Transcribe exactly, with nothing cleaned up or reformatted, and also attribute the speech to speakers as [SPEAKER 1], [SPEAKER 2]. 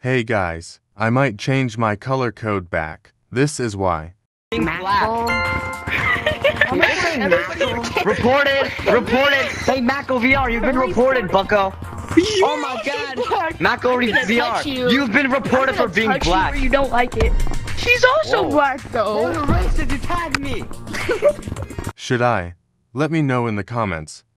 [SPEAKER 1] Hey guys, I might change my color code back. This is why.
[SPEAKER 2] Reported! Reported! Hey, Mako V R, you've been reported, bucko! Oh my god! Mako V R,
[SPEAKER 3] you.
[SPEAKER 2] you've been reported for being
[SPEAKER 3] touch
[SPEAKER 2] black!
[SPEAKER 3] You, you don't like it. She's also
[SPEAKER 2] Whoa.
[SPEAKER 3] black though.
[SPEAKER 2] You're racist, you tagged me!
[SPEAKER 1] Should I? Let me know in the comments.